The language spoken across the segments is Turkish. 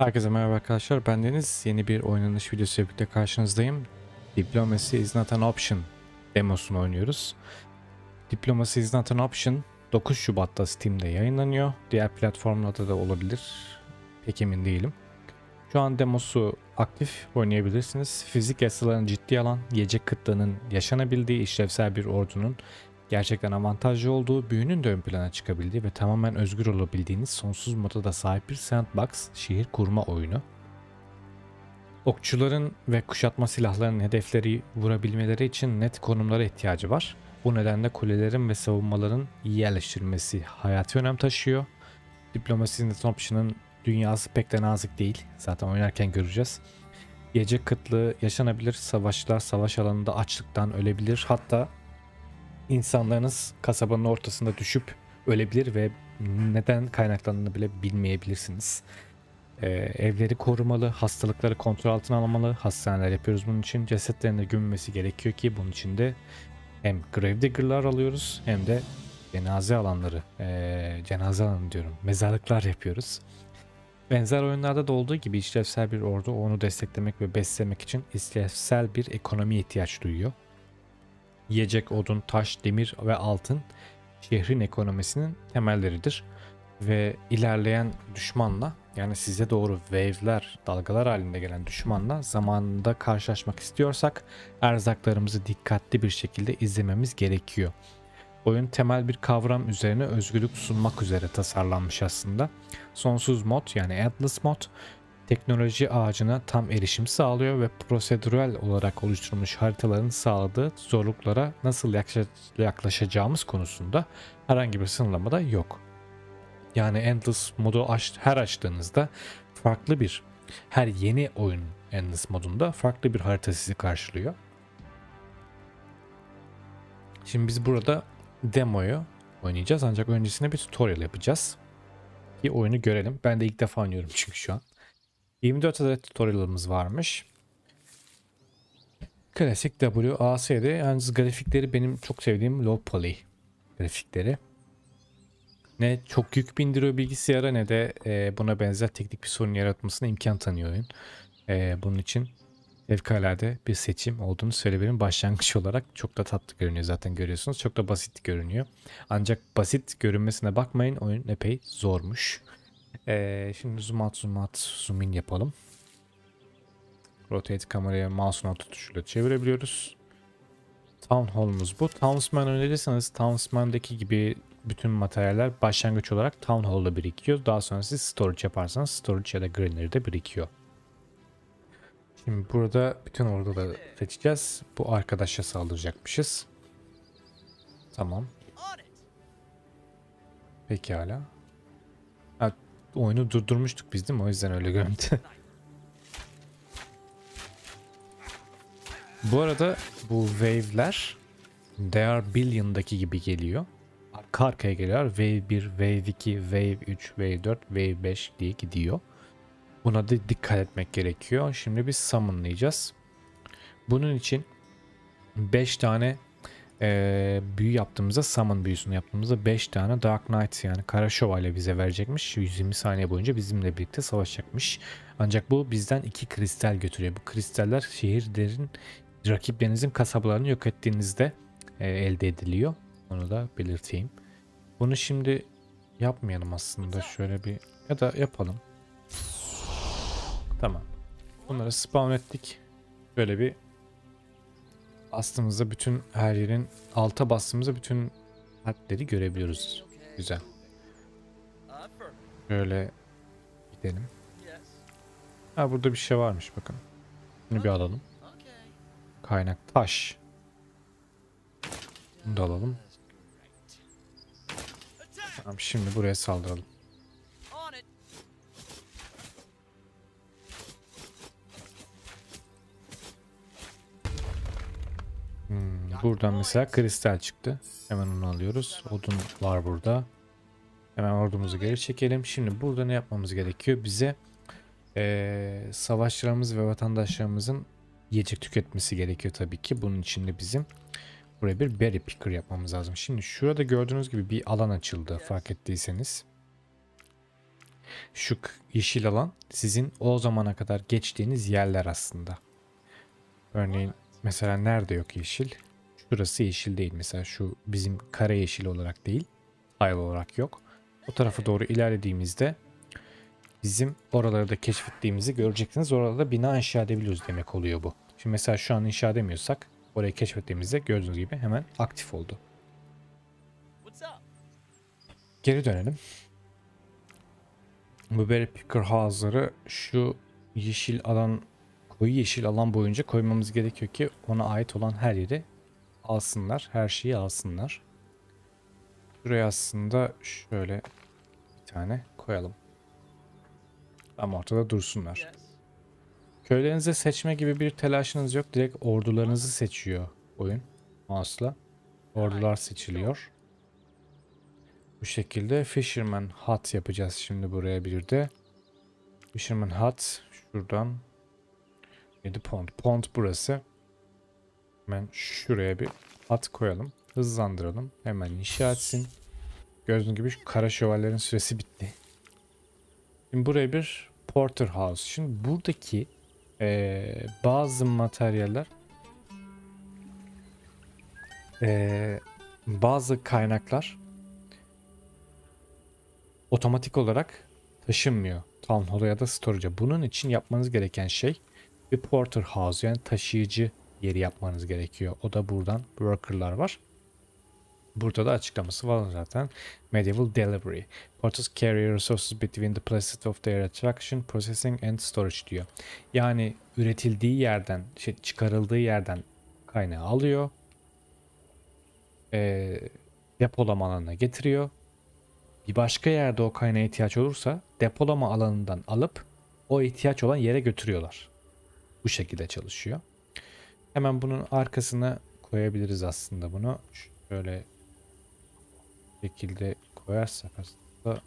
Herkese merhaba arkadaşlar, ben Deniz. Yeni bir oynanış videosu birlikte karşınızdayım. Diplomacy is not an option demosunu oynuyoruz. Diplomacy is not an option 9 Şubat'ta Steam'de yayınlanıyor. Diğer platformlarda da olabilir. Pek emin değilim. Şu an demosu aktif, oynayabilirsiniz. Fizik yasalarını ciddiye alan, yiyecek kıtlığının yaşanabildiği işlevsel bir ordunun gerçekten avantajlı olduğu, büyünün de ön plana çıkabildiği ve tamamen özgür olabildiğiniz sonsuz moda da sahip bir sandbox şehir kurma oyunu. Okçuların ve kuşatma silahlarının hedefleri vurabilmeleri için net konumlara ihtiyacı var. Bu nedenle kulelerin ve savunmaların iyi yerleştirilmesi hayati önem taşıyor. Diplomacy is not an option'ın dünyası pek de nazik değil. Zaten oynarken göreceğiz. Yiyecek kıtlığı yaşanabilir. Savaşlar savaş alanında açlıktan ölebilir. Hatta insanlarınız kasabanın ortasında düşüp ölebilir ve neden kaynaklandığını bile bilmeyebilirsiniz. Evleri korumalı, hastalıkları kontrol altına almalı, hastaneler yapıyoruz bunun için. Cesetlerin de gömülmesi gerekiyor ki bunun için de hem Gravedigger'lar alıyoruz hem de cenaze alanları, cenaze alanı diyorum, mezarlıklar yapıyoruz. Benzer oyunlarda da olduğu gibi işlevsel bir ordu onu desteklemek ve beslemek için işlevsel bir ekonomiye ihtiyaç duyuyor. Yiyecek, odun, taş, demir ve altın şehrin ekonomisinin temelleridir. Ve ilerleyen düşmanla, yani size doğru wave'ler, dalgalar halinde gelen düşmanla zamanında karşılaşmak istiyorsak erzaklarımızı dikkatli bir şekilde izlememiz gerekiyor. Oyun temel bir kavram üzerine özgürlük sunmak üzere tasarlanmış aslında. Sonsuz mod, yani Endless mod, teknoloji ağacına tam erişim sağlıyor ve prosedürel olarak oluşturulmuş haritaların sağladığı zorluklara nasıl yaklaşacağımız konusunda herhangi bir sınırlama da yok. Yani Endless modu her açtığınızda her yeni oyun Endless modunda farklı bir harita sizi karşılıyor. Şimdi biz burada demoyu oynayacağız, ancak öncesinde bir tutorial yapacağız ki oyunu görelim. Ben de ilk defa oynuyorum çünkü şu an. 24 adet tutorial'ımız varmış. Klasik WASD, yalnız grafikleri benim çok sevdiğim low poly grafikleri. Ne çok yük bindiriyor bilgisayara ne de buna benzer teknik bir sorun yaratmasına imkan tanıyor oyun. Bunun için fevkalade bir seçim olduğunu söyleyebilirim. Başlangıç olarak çok da tatlı görünüyor, zaten görüyorsunuz. Çok da basit görünüyor. Ancak basit görünmesine bakmayın, oyun epey zormuş. Şimdi zoom out, zoom in yapalım. Rotate kameraya mouse'un alt tuşuyla çevirebiliyoruz. Town Hall'umuz bu. Townsman önerirseniz Townsman'daki gibi bütün materyaller başlangıç olarak Town Hall'da birikiyor. Daha sonra siz storage yaparsanız storage ya da granary'de birikiyor. Şimdi burada bütün orduları seçeceğiz. Bu arkadaşa saldıracakmışız. Tamam. Pekala. Ha, oyunu durdurmuştuk biz değil mi? O yüzden öyle görüntü. Bu arada bu wave'ler They Are Billion'daki gibi geliyor. Arka arkaya geliyor. Wave 1, Wave 2, Wave 3, Wave 4, Wave 5 diye gidiyor. Buna da dikkat etmek gerekiyor. Şimdi biz summonlayacağız. Bunun için 5 tane büyü yaptığımızda, summon büyüsünü yaptığımızda 5 tane Dark Knight, yani Kara Şövalye bize verecekmiş. 120 saniye boyunca bizimle birlikte savaşacakmış. Ancak bu bizden 2 kristal götürüyor. Bu kristaller şehirlerin, rakiplerinizin kasabalarını yok ettiğinizde elde ediliyor. Onu da belirteyim. Bunu şimdi yapmayalım aslında. Şöyle bir, ya da yapalım. Tamam. Bunları spawn ettik. Böyle bir bastığımızda bütün her yerin, alta bastığımızda bütün harfleri görebiliyoruz. Güzel. Şöyle gidelim. Ha, burada bir şey varmış, bakın. Bunu bir alalım. Kaynak taş. Bunu da alalım. Tamam, şimdi buraya saldıralım. Buradan mesela kristal çıktı. Hemen onu alıyoruz. Odun var burada. Hemen ordumuzu geri çekelim. Şimdi burada ne yapmamız gerekiyor? Bize savaşçılarımız ve vatandaşlarımızın yiyecek tüketmesi gerekiyor tabii ki. Bunun için de bizim buraya bir berry picker yapmamız lazım. Şimdi şurada gördüğünüz gibi bir alan açıldı, fark ettiyseniz. Şu yeşil alan sizin o zamana kadar geçtiğiniz yerler aslında. Örneğin mesela nerede yok yeşil? Şurası yeşil değil. Mesela şu bizim kare yeşil olarak değil. Tile olarak yok. O tarafa doğru ilerlediğimizde bizim oraları da keşfettiğimizi göreceksiniz. Orada bina inşa edebiliyoruz demek oluyor bu. Şimdi mesela şu an inşa edemiyorsak orayı keşfettiğimizde gördüğünüz gibi hemen aktif oldu. Geri dönelim. Bu berry picker house'ları şu yeşil alan, koyu yeşil alan boyunca koymamız gerekiyor ki ona ait olan her yeri alsınlar. Her şeyi alsınlar. Şuraya aslında şöyle bir tane koyalım. Tam ortada dursunlar. Köylerinizi seçme gibi bir telaşınız yok. Direkt ordularınızı seçiyor oyun. Mouse'la. Ordular seçiliyor. Bu şekilde Fisherman Hut yapacağız şimdi buraya bir de. Fisherman Hut şuradan 7 pond. Pond burası. Hemen şuraya bir hut koyalım. Hızlandıralım. Hemen inşa etsin. Gördüğünüz gibi şu kara şövalyerin süresi bitti. Şimdi buraya bir Porter House. Şimdi buradaki bazı materyaller bazı kaynaklar otomatik olarak taşınmıyor Town Hall'a ya da Storage'a. Bunun için yapmanız gereken şey bir Porter House, yani taşıyıcı yeri yapmanız gerekiyor. O da buradan worker'lar var. Burada da açıklaması var zaten. Medieval Delivery. Porters carry resources between the places of their attraction, processing and storage diyor. Yani üretildiği yerden, çıkarıldığı yerden kaynağı alıyor. Depolama alanına getiriyor. Bir başka yerde o kaynağa ihtiyaç olursa depolama alanından alıp o ihtiyaç olan yere götürüyorlar. Bu şekilde çalışıyor. Hemen bunun arkasına koyabiliriz aslında bunu. Şöyle şekilde koyarsak aslında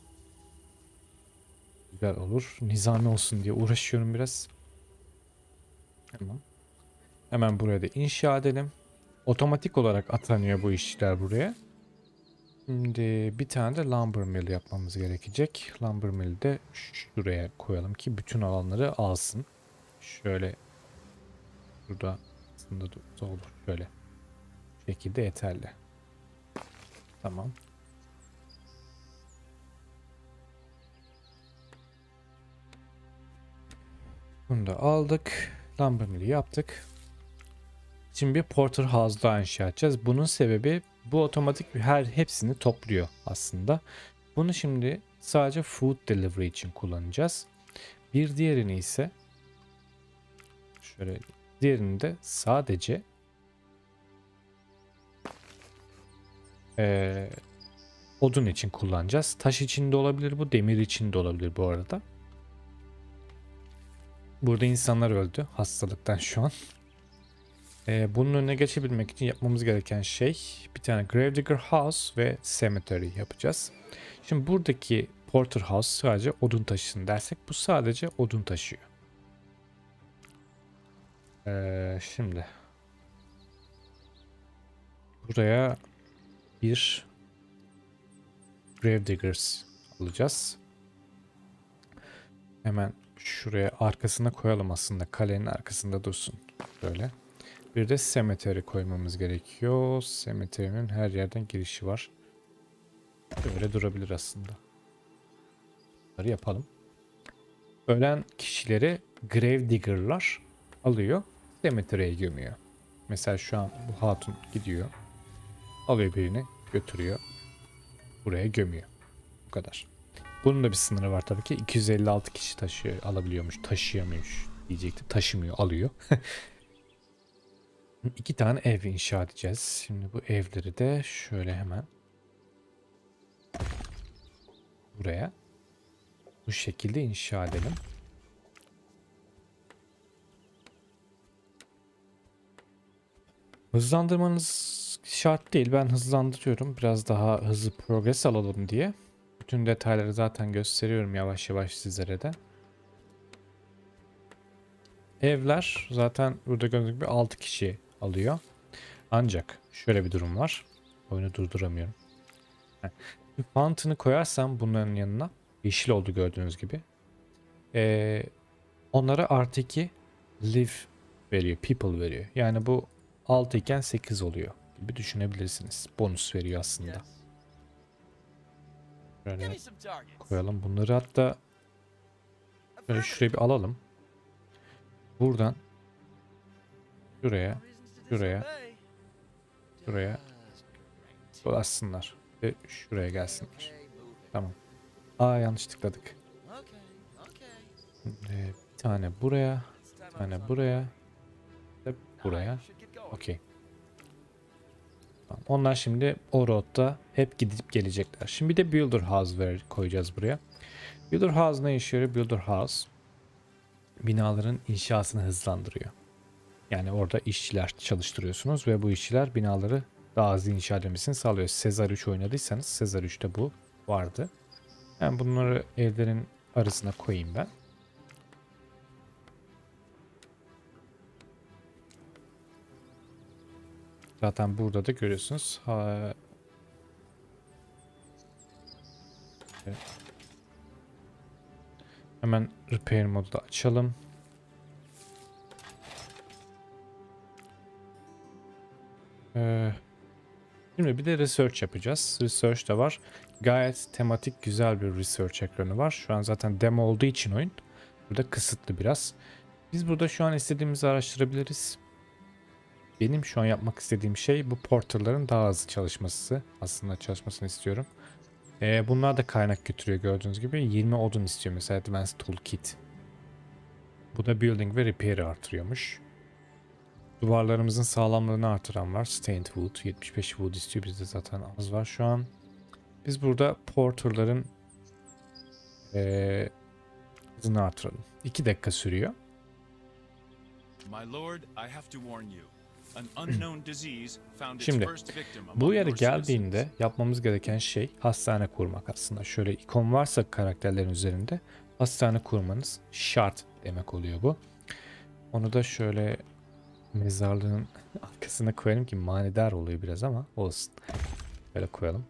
güzel olur. Nizami olsun diye uğraşıyorum biraz. Tamam. Hemen buraya da inşa edelim. Otomatik olarak atanıyor bu işçiler buraya. Şimdi bir tane de lumber mill yapmamız gerekecek. Lumber mill'i de şuraya koyalım ki bütün alanları alsın. Şöyle burada aslında da olur. Şöyle. Bu şekilde yeterli. Tamam. Bunu da aldık. Lumber mill'i yaptık. Şimdi bir Porter House daha inşa edeceğiz. Bunun sebebi bu otomatik hepsini topluyor aslında. Bunu şimdi sadece food delivery için kullanacağız. Bir diğerini ise şöyle, diğerini de sadece odun için kullanacağız. Taş için de olabilir bu, demir için de olabilir bu arada. Burada insanlar öldü hastalıktan şu an. Bunun önüne geçebilmek için yapmamız gereken şey bir tane Gravedigger House ve Cemetery yapacağız. Şimdi buradaki Porter House sadece odun taşısın dersek bu sadece odun taşıyor. Şimdi buraya bir Gravediggers alacağız. Hemen şuraya arkasına koyalım, aslında kalenin arkasında dursun. Böyle. Bir de cemetery koymamız gerekiyor. Cemetery'nin her yerden girişi var. Böyle durabilir aslında. Bunları yapalım. Ölen kişileri Gravedigger'lar alıyor. Cemetery'e gömüyor. Mesela şu an bu hatun gidiyor. Alıyor birini, götürüyor. Buraya gömüyor. Bu kadar. Bunun da bir sınırı var tabii ki. 256 kişi alabiliyormuş. Taşıyamıyormuş diyecektim. Taşımıyor, alıyor. 2 tane ev inşa edeceğiz. Şimdi bu evleri de şöyle hemen buraya bu şekilde inşa edelim. Hızlandırmanız şart değil. Ben hızlandırıyorum. Biraz daha hızlı progres alalım diye. Bütün detayları zaten gösteriyorum yavaş yavaş sizlere de. Evler zaten burada gördüğünüz gibi 6 kişi alıyor. Ancak şöyle bir durum var. Oyunu durduramıyorum. Bir fountain'ı koyarsam bunların yanına Yeşil oldu gördüğünüz gibi. Onlara artı 2 live veriyor. People veriyor. Yani bu 6 iken 8 oluyor gibi düşünebilirsiniz. Bonus veriyor aslında. Şöyle koyalım bunları, hatta şöyle şuraya bir alalım. Buradan şuraya, şuraya, şuraya dolaşsınlar ve şuraya gelsinler. Tamam. Aa, yanlış tıkladık. Bir tane buraya, bir tane buraya ve buraya. Okey. Tamam. Onlar şimdi o road'da hep gidip gelecekler. Şimdi bir de Builder House koyacağız buraya. Builder House ne işe yarıyor? Builder House binaların inşasını hızlandırıyor. Yani orada işçiler çalıştırıyorsunuz ve bu işçiler binaları daha hızlı inşa edilmesini sağlıyor. Caesar 3 oynadıysanız Caesar 3'te bu vardı. Yani bunları evlerin arasına koyayım ben. Zaten burada da görüyorsunuz. Evet. Hemen repair modu da açalım. Şimdi bir de research yapacağız. Research de var. Gayet tematik, güzel bir research ekranı var. Şu an zaten demo olduğu için oyun burada kısıtlı biraz. Biz burada şu an istediğimizi araştırabiliriz. Benim şu an yapmak istediğim şey bu porterların daha hızlı çalışması. Aslında çalışmasını istiyorum. Bunlar da kaynak götürüyor gördüğünüz gibi. 20 odun istiyor mesela Advanced Toolkit. Bu da Building ve Repair'i artırıyormuş. Duvarlarımızın sağlamlığını artıran var. Stained Wood 75 Wood istiyor. Bizde zaten az var şu an. Biz burada porterların hızını artıralım. 2 dakika sürüyor. Şimdi bu yere geldiğinde yapmamız gereken şey hastane kurmak aslında. Şöyle ikon varsa karakterlerin üzerinde hastane kurmanız şart demek oluyor bu. Onu da şöyle mezarlığın arkasına koyalım ki manidar oluyor biraz ama olsun. Böyle koyalım.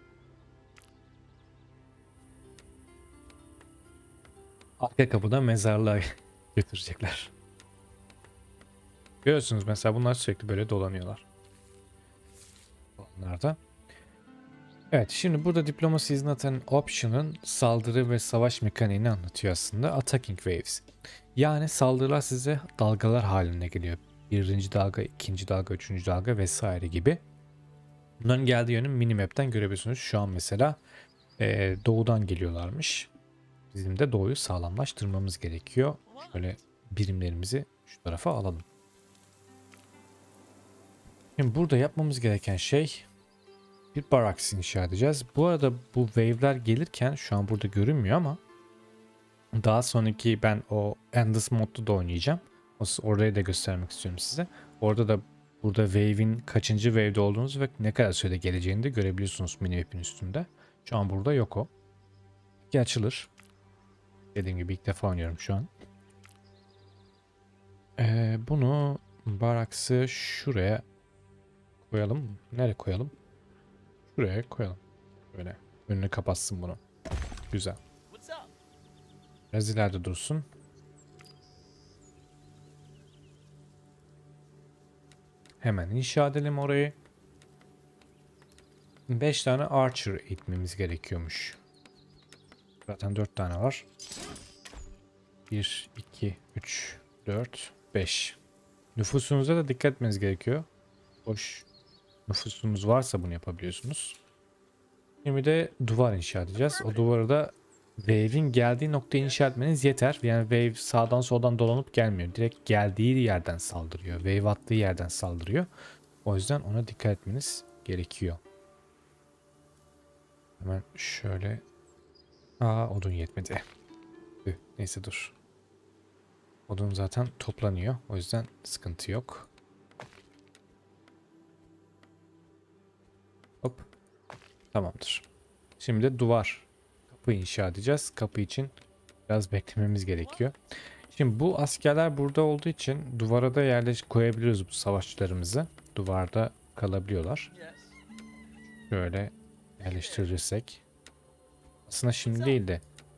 Arka kapıda mezarlığa götürecekler. Görüyorsunuz mesela bunlar sürekli böyle dolanıyorlar. Onlar da. Evet, şimdi burada Diplomacy is not an option'ın saldırı ve savaş mekaniğini anlatıyor aslında. Attacking waves. Yani saldırılar size dalgalar halinde geliyor. Birinci dalga, ikinci dalga, üçüncü dalga vesaire gibi. Bunların geldiği yönü minimap'ten görebiliyorsunuz. Şu an mesela doğudan geliyorlarmış. Bizim de doğuyu sağlamlaştırmamız gerekiyor. Şöyle birimlerimizi şu tarafa alalım. Şimdi burada yapmamız gereken şey bir barracks inşa edeceğiz. Bu arada bu wave'ler gelirken şu an burada görünmüyor ama daha sonraki ben o Endless modda da oynayacağım. Orayı da göstermek istiyorum size. Orada da burada wave'in kaçıncı wave'de olduğunuzu ve ne kadar sürede geleceğini de görebiliyorsunuz minimap'in üstünde. Şu an burada yok o. Peki açılır. Dediğim gibi ilk defa oynuyorum şu an. Bunu barracks'ı şuraya koyalım. Nereye koyalım? Şuraya koyalım. Böyle önünü kapatsın bunu. Güzel. Biraz ileride dursun. Hemen inşa edelim orayı. 5 tane Archer eğitmemiz gerekiyormuş. Zaten 4 tane var. 1, 2, 3, 4, 5. Nüfusunuza da dikkat etmeniz gerekiyor. Boş nüfusunuz varsa bunu yapabiliyorsunuz. Şimdi de duvar inşa edeceğiz. O duvarı da wave'in geldiği noktayı inşa etmeniz yeter. Yani wave sağdan soldan dolanıp gelmiyor. Direkt geldiği yerden saldırıyor. Wave attığı yerden saldırıyor. O yüzden ona dikkat etmeniz gerekiyor. Hemen şöyle. Odun yetmedi. Neyse dur. Odun zaten toplanıyor. O yüzden sıkıntı yok. Hop. Tamamdır. Şimdi de duvar. Kapı inşa edeceğiz. Kapı için biraz beklememiz gerekiyor. Şimdi bu askerler burada olduğu için duvara da koyabiliyoruz bu savaşçılarımızı. Duvarda kalabiliyorlar. Şöyle yerleştirirsek. Aslında şimdi değil de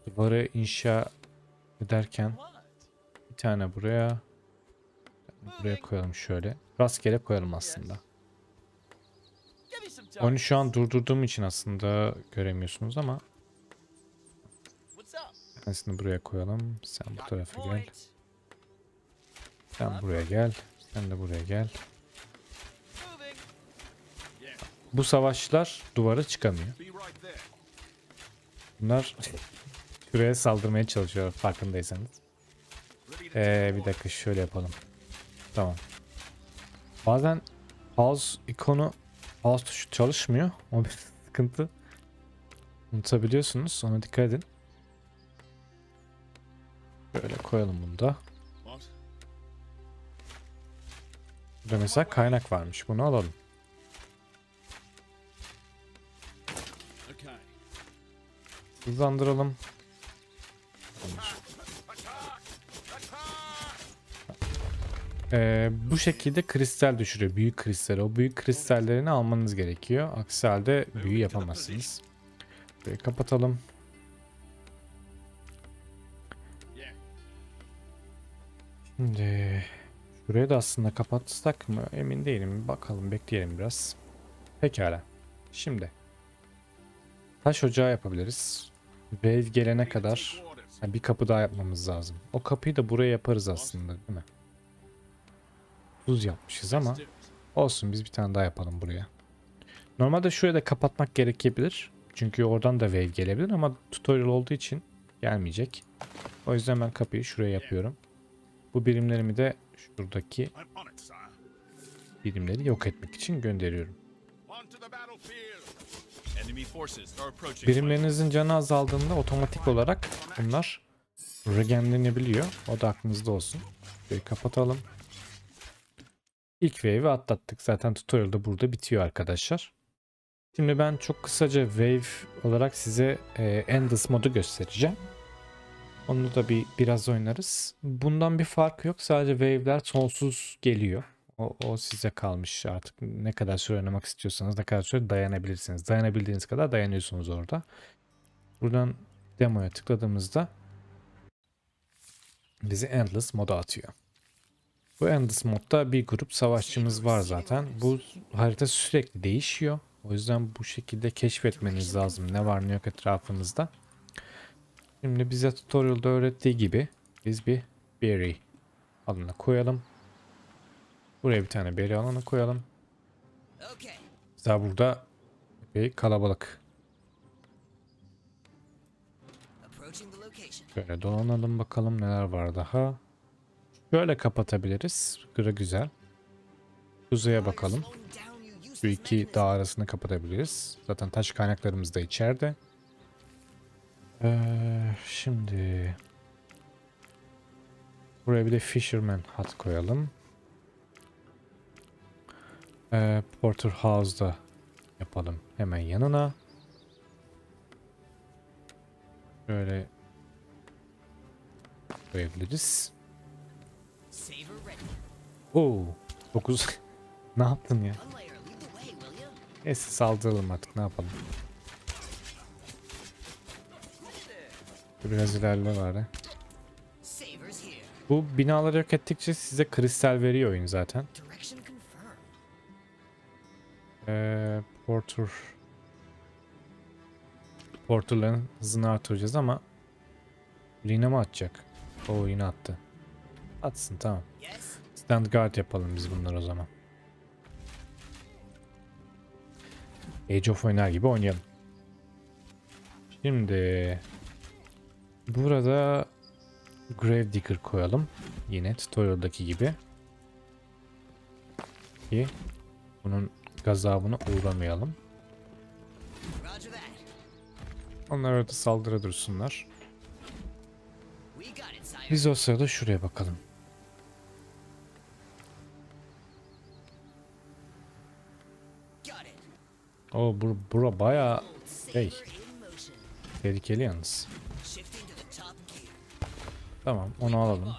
duvarı inşa ederken bir tane buraya koyalım şöyle. Rastgele koyalım aslında. Onu şu an durdurduğum için aslında göremiyorsunuz ama tanesini buraya koyalım. Sen bu tarafa gel. Sen buraya gel. Sen de buraya gel. Bu savaşçılar duvara çıkamıyor. Bunlar şuraya saldırmaya çalışıyor farkındaysanız. Bir dakika şöyle yapalım. Tamam. Bazen mouse tuşu çalışmıyor. O bir sıkıntı. Unutabiliyorsunuz. Ona dikkat edin. Böyle koyalım bunu da. Burada mesela kaynak varmış. Bunu alalım. Hızlandıralım. Bu şekilde kristal düşürüyor. Büyük kristal. O büyük kristallerini almanız gerekiyor. Aksi halde büyü yapamazsınız. Burayı kapatalım. Şimdi burayı da aslında kapatsak mı emin değilim. Bakalım, bekleyelim biraz. Pekala. Şimdi taş ocağı yapabiliriz. Wave gelene kadar bir kapı daha yapmamız lazım. O kapıyı da buraya yaparız aslında, değil mi? Buz yapmışız ama olsun, biz bir tane daha yapalım buraya. Normalde şuraya da kapatmak gerekebilir. Çünkü oradan da wave gelebilir ama tutorial olduğu için gelmeyecek. O yüzden ben kapıyı şuraya yapıyorum. Bu birimlerimi de şuradaki birimleri yok etmek için gönderiyorum. Birimlerinizin canı azaldığında otomatik olarak bunlar regenlenebiliyor. O da aklınızda olsun. Şöyle kapatalım. İlk wave'i atlattık. Zaten tutorial da burada bitiyor arkadaşlar. Şimdi ben çok kısaca wave olarak size Endless modu göstereceğim. Onu da biraz oynarız. Bundan bir fark yok. Sadece wave'ler sonsuz geliyor. O size kalmış artık. Ne kadar süre oynamak istiyorsanız, ne kadar süre dayanabilirsiniz. Dayanabildiğiniz kadar dayanıyorsunuz orada. Buradan demoya tıkladığımızda bizi Endless moda atıyor. Bu Endless modda bir grup savaşçımız var zaten. Bu harita sürekli değişiyor. O yüzden bu şekilde keşfetmeniz lazım. Ne var ne yok etrafınızda. Şimdi bize tutorial'da öğrettiği gibi biz bir berry alanına koyalım. Buraya bir tane berry alanı koyalım. Mesela burada bir kalabalık. Şöyle dolanalım bakalım neler var daha. Şöyle kapatabiliriz. Güzel. Kuzeye bakalım. Şu iki dağ arasını kapatabiliriz. Zaten taş kaynaklarımız da içeride. Şimdi buraya bir de Fisherman Hut koyalım. Porterhouse'da yapalım hemen yanına. Böyle koyabiliriz. Oo, 9. Ne yaptın ya? Neyse, saldıralım artık, ne yapalım. Biraz ilerle bari. Bu binaları yok ettikçe size kristal veriyor oyun zaten. Porter'ların hızını artıracağız ama yine mi atacak? O yine attı. Atsın, tamam. Stand guard yapalım biz bunlar o zaman. Age of oynar gibi oynayalım. Şimdi burada Grave Digger koyalım. Yine tutorial'daki gibi. Ki bunun gazabına uğramayalım. Onlar orada saldırı dursunlar. Biz o sırada şuraya bakalım. O bura bayağı tehlikeli yalnız. Tamam, onu alalım.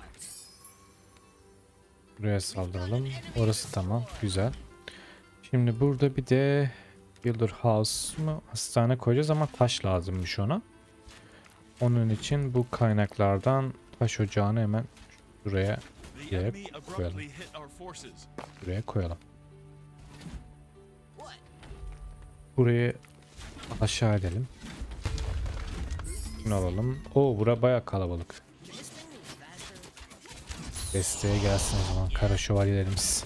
Buraya saldıralım. Orası tamam, güzel. Şimdi burada bir de Builder House mı, hastane koyacağız ama taş lazımmış ona. Onun için bu kaynaklardan taş ocağını hemen şuraya koyalım. Buraya koyalım. Burayı aşağı edelim. Şunu alalım. Oo, bura bayağı kalabalık. Desteğe gelsin o zaman kara şövalyelerimiz.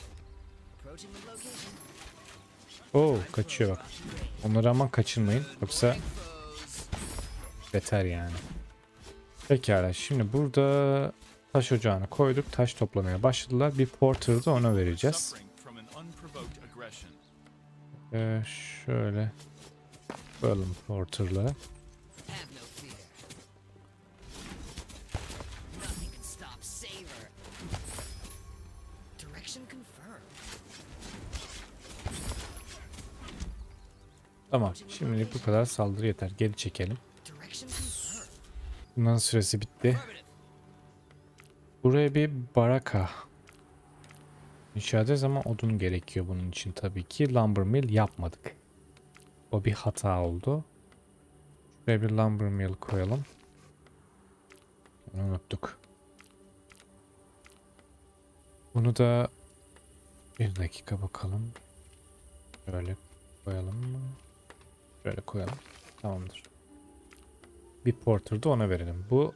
Oo, kaçıyor bak. Onları aman kaçırmayın. Yoksa beter yani. Pekala, şimdi burada taş ocağını koyduk. Taş toplamaya başladılar. Bir porter'ı da ona vereceğiz. Şöyle koyalım porter'ları. Tamam. Şimdilik bu kadar saldırı yeter. Geri çekelim. Bunların süresi bitti. Buraya bir baraka inşa edeceğiz ama odun gerekiyor bunun için tabii ki. Lumber mill yapmadık. O bir hata oldu. Şuraya bir lumber mill koyalım. Onu unuttuk. Bunu da bir dakika bakalım. Şöyle koyalım mı? Şöyle koyalım. Tamamdır. Bir porter da ona verelim. Bu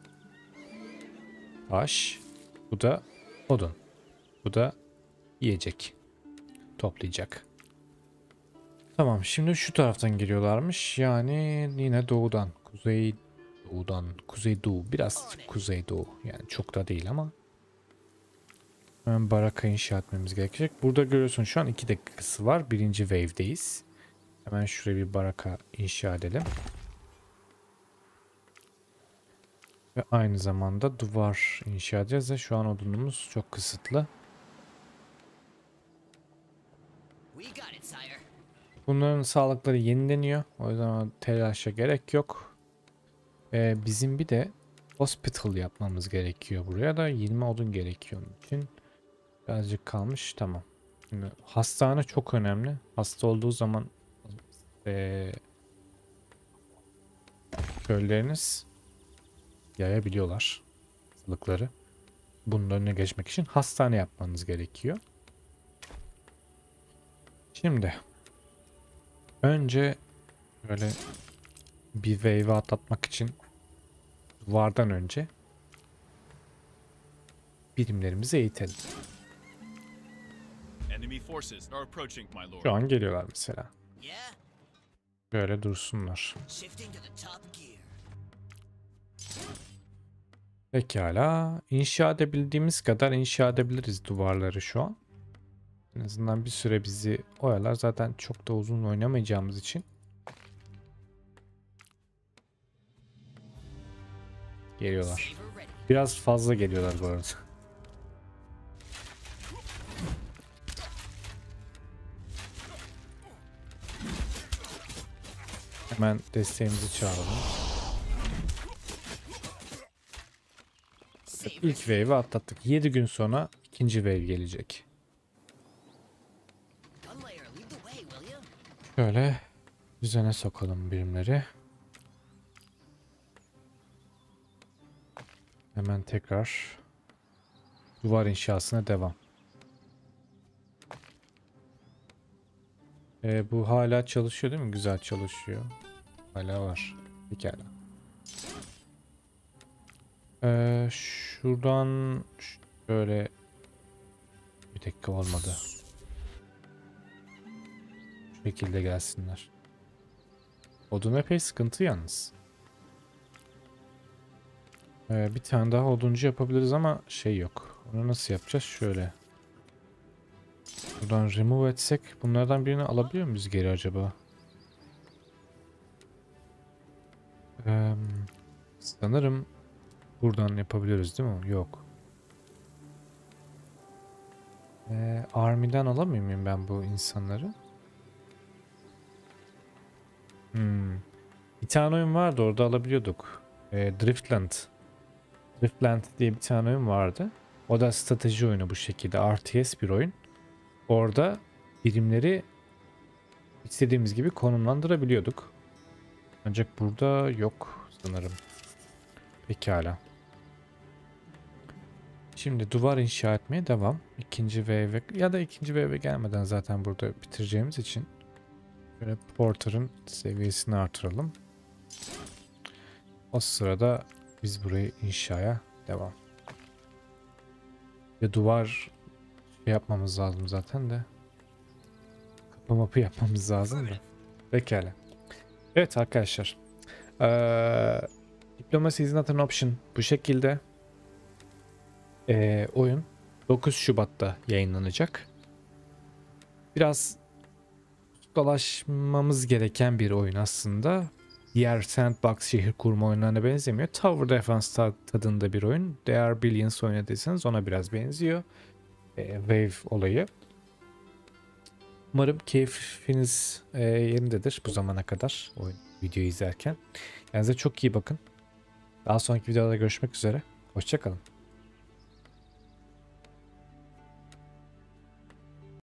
taş. Bu da odun. Bu da yiyecek. Toplayacak. Tamam, şimdi şu taraftan geliyorlarmış. Yani yine doğudan. Kuzey doğu. Biraz kuzey doğu. Yani çok da değil ama. Hemen baraka inşa etmemiz gerekecek. Burada görüyorsun şu an 2 dakikası var. Birinci wave'deyiz. Hemen şuraya bir baraka inşa edelim. Ve aynı zamanda duvar inşa edeceğiz de şu an odunumuz çok kısıtlı. Bunların sağlıkları yenileniyor. O yüzden telaşa gerek yok. Bizim bir de hospital yapmamız gerekiyor. Buraya da 20 odun gerekiyor onun için. Birazcık kalmış. Tamam. Şimdi hastane çok önemli. Hasta olduğu zaman köyleriniz yayabiliyorlar hastalıkları. Bunun önüne geçmek için hastane yapmanız gerekiyor. Şimdi önce böyle bir wave atlatmak için duvardan önce birimlerimizi eğitelim. Şu an geliyorlar mesela. Böyle dursunlar. Pekala. İnşa edebildiğimiz kadar inşa edebiliriz duvarları şu an. En azından bir süre bizi oyalar. Zaten çok da uzun oynamayacağımız için. Geliyorlar. Biraz fazla geliyorlar bu arada. Hemen desteğimizi çağıralım. Evet, ilk wave'i atlattık. 7 gün sonra ikinci wave gelecek. Şöyle düzene sokalım birimleri. Hemen tekrar duvar inşasına devam. Bu hala çalışıyor değil mi? Güzel çalışıyor. Hala var. Pekala. Şuradan şöyle bir dakika olmadı. Şu şekilde gelsinler. Odun epey sıkıntı yalnız. Bir tane daha oduncu yapabiliriz ama şey yok. Onu nasıl yapacağız? Şöyle. Buradan remove etsek bunlardan birini alabiliyor muyuz geri acaba? Sanırım buradan yapabiliyoruz değil mi? Yok. Army'den alamıyor muyum ben bu insanları? Bir tane oyun vardı, orada alabiliyorduk. Driftland. Driftland diye bir tane oyun vardı. O da strateji oyunu bu şekilde. RTS bir oyun. Orada birimleri istediğimiz gibi konumlandırabiliyorduk. Ancak burada yok sanırım. Pekala. Şimdi duvar inşa etmeye devam. İkinci wave ya da ikinci wave gelmeden zaten burada bitireceğimiz için böyle Porter'ın seviyesini artıralım. O sırada biz burayı inşaya devam. Ve duvar şey yapmamız lazım zaten de. Kapı mapı yapmamız lazım da. Pekala. Evet arkadaşlar. Diplomacy is not an option. Bu şekilde oyun 9 Şubat'ta yayınlanacak. Biraz dolaşmamız gereken bir oyun aslında. Diğer sandbox şehir kurma oyunlarına benzemiyor. Tower Defense tadında bir oyun. There Are Billions oynadıysanız ona biraz benziyor. Wave olayı. Umarım keyfiniz yerindedir bu zamana kadar oyun videoyu izlerken. Kendinize çok iyi bakın. Daha sonraki videoda görüşmek üzere. Hoşça kalın.